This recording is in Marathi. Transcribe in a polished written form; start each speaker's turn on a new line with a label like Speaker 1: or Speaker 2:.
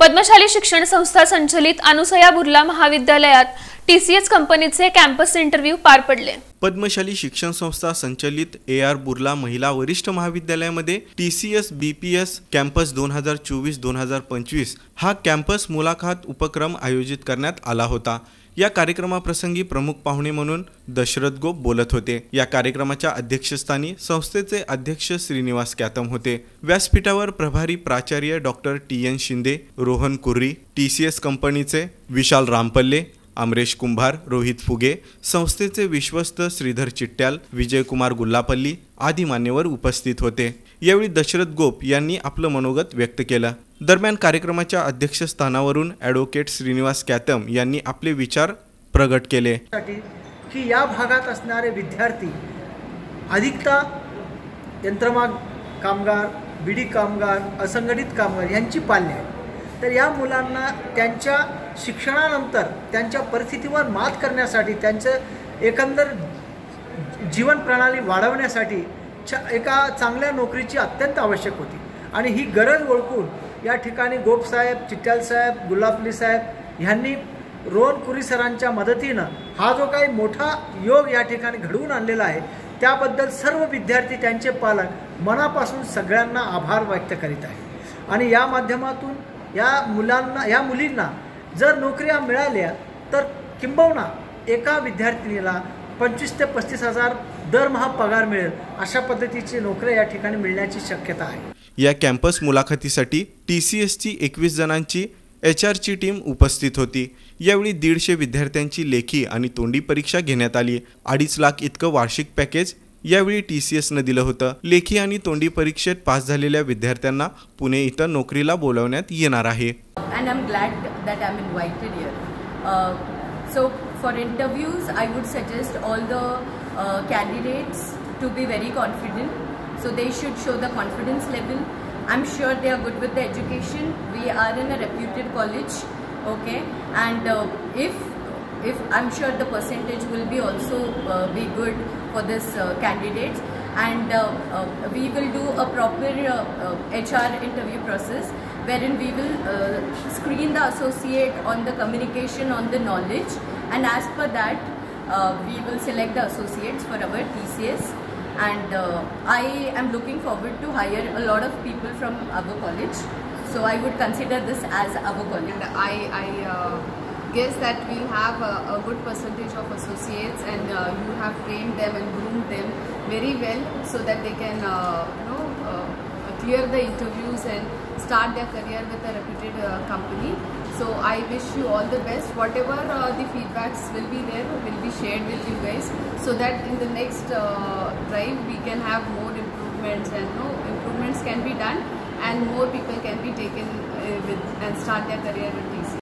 Speaker 1: पद्मशाली शिक्षण संस्था संचलित अनुसया बुर्ला महाविद्यालयात टीसीएस कंपनीचे कॅम्पस इंटरव्ह्यू पार पडले।
Speaker 2: पद्मशाली शिक्षण संस्था संचलित AR बुर्ला महिला वरिष्ठ महाविद्यालयामध्ये टीसीएस बीपीएस कॅम्पस 2024-2025 हा कॅम्पस मुलाखत उपक्रम आयोजित करण्यात आला होता। या कार्यक्रमाप्रसंगी प्रमुख पाहुणे म्हणून दशरथ गोप बोलत होते। या कार्यक्रमाच्या अध्यक्षस्थानी संस्थेचे अध्यक्ष श्रीनिवास कॅतम होते। व्यासपीठावर प्रभारी प्राचार्य doctor TN Shinde, Rohan Kurri, TCS कंपनीचे विशाल रामपल्ले, अमरेश कुंभार, रोहित फुगे, संस्थेचे विश्वस्त श्रीधर चिट्ट्याल, विजयकुमार गुल्लापल्ली आदी मान्यवर उपस्थित होते। यावेळी दशरथ गोप यांनी आपलं मनोगत व्यक्त केलं। दरम्यान कार्यक्रमाच्या अध्यक्षस्थानावरून ॲडव्होकेट श्रीनिवास कॅतम यांनी आपले विचार प्रगट केले
Speaker 3: की या भागात असणारे विद्यार्थी अधिकता यंत्रमाग कामगार, बिडी कामगार, असंघटित कामगार यांची पाल्य आहे। तर या मुलांना त्यांच्या शिक्षणानंतर त्यांच्या परिस्थितीवर मात करण्यासाठी, त्यांचं एकंदर जीवन प्रणाली वाढवण्यासाठी एका चांगल्या नोकरीची अत्यंत आवश्यक होती आणि ही गरज ओळखून या ठिकाणी गोप साहेब, चिट्ट्याल साहेब, गुल्लापल्ली साहेब यांनी रोहन कुर्री सरांच्या मदतीनं हा जो काही मोठा योग या ठिकाणी घडवून आणलेला आहे त्याबद्दल सर्व विद्यार्थी, त्यांचे पालक मनापासून सगळ्यांना आभार व्यक्त करीत आहे। आणि या माध्यमातून या मुलींना जर नोकऱ्या मिळाल्या तर किंबहुना एका विद्यार्थिनीला 25 ते 35 हजार दरमहा पगार मिळेल अशा पद्धतीची नोकऱ्या या ठिकाणी मिळण्याची शक्यता आहे।
Speaker 2: या कॅम्पस मुलाखतीसाठी टीसीएसची 21 जणांची HRची टीम उपस्थित होती। यावेळी 150 विद्यार्थ्यांची लेखी आणि तोंडी परीक्षा घेण्यात आली। 2.5 लाख इतकं वार्षिक पॅकेज यावेळी टीसीएसने दिलं होतं। लेखी आणि तोंडी परीक्षेत पास झालेल्या विद्यार्थ्यांना पुणे इथं नोकरीला बोलावण्यात येणार आहे।
Speaker 4: And I'm glad that I'm invited here. So for interviews, I would suggest all the candidates to be very confident. So they should show the confidence level. I'm sure they are good with the education. We are in a reputed college, okay? And if I'm sure the percentage will be also be good for this candidates, and we will do a proper HR interview process wherein we will screen the associate on the communication, on the knowledge, and as per that we will select the associates for our TCS. And I am looking forward to hire a lot of people from our college, so I would consider this as our college.
Speaker 5: I guess that we have a good percentage of associates, and you have trained them and groomed them very well so that they can clear the interviews and start their career with a reputed company. So I wish you all the best. Whatever the feedbacks will be there will be shared with you guys, so that in the next drive we can have more improvements, and improvements can be done and more people can be taken with and start their career with TCS.